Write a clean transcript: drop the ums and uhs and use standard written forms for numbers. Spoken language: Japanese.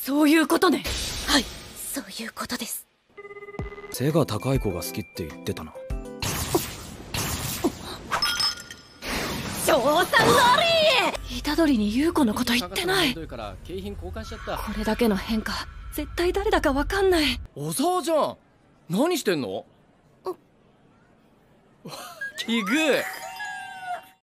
そういうことね。はい、そういうことです。 背が高い子が好きって言ってたな。 賞賛のり虎杖に優子のこと言ってない。これだけの変化、絶対誰だかわかんない。 小沢じゃん。何してんの？奇遇。